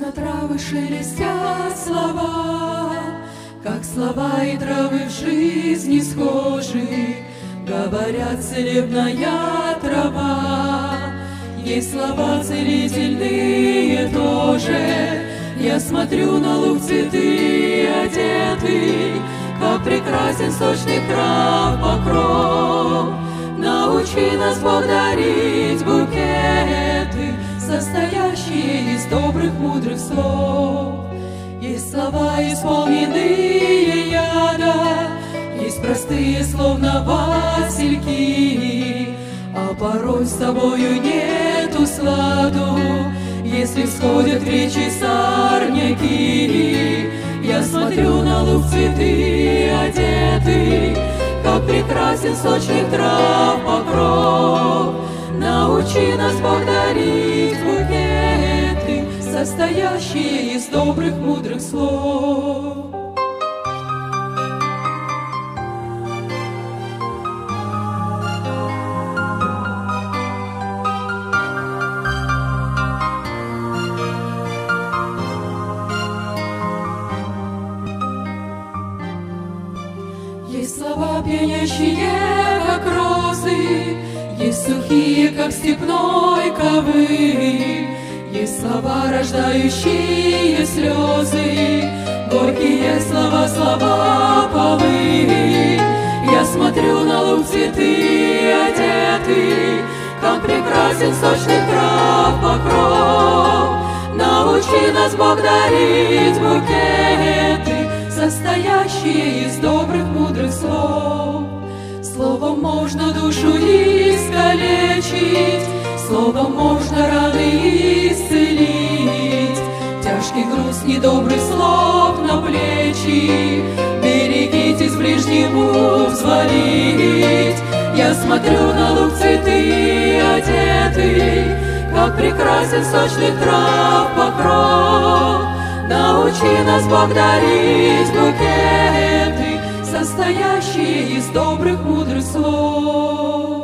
Словно травы шелестят слова, как слова и травы в жизни схожи. Говорят, целебная трава, есть слова целительные тоже. Я смотрю на луг, цветы одеты, как прекрасен сочный трав покров. Научи нас, Бог, дарить букеты, состоящие из добрых, мудрых слов. Есть слова, исполненные яда, есть простые, словно васильки, а порой с тобою нету сладу, если всходят в речи сорняки. Я смотрю на луг, цветы одеты, как прекрасен сочный трав покров. Научи нас, Бог, дарить букеты, состоящие из добрых, мудрых слов. Есть слова, пьянящие, как розы, есть сухие, как степной ковыль. Есть слова, рождающие слезы, горькие слова, слова полы. Я смотрю на луг, цветы одеты, как прекрасен сочный трав покров. Научи нас, Бог, дарить букеты, состоящие из добрых, мудрых слов. Словом можно душу искалечить, словом можно раны исцелить. Тяжкий груз недобрых слов на плечи берегитесь ближнему взвалить. Я смотрю на луг, цветы одеты, как прекрасен сочный трав покров. Научи нас, Бог, дарить букеты, состоящие из добрых, мудрых слов.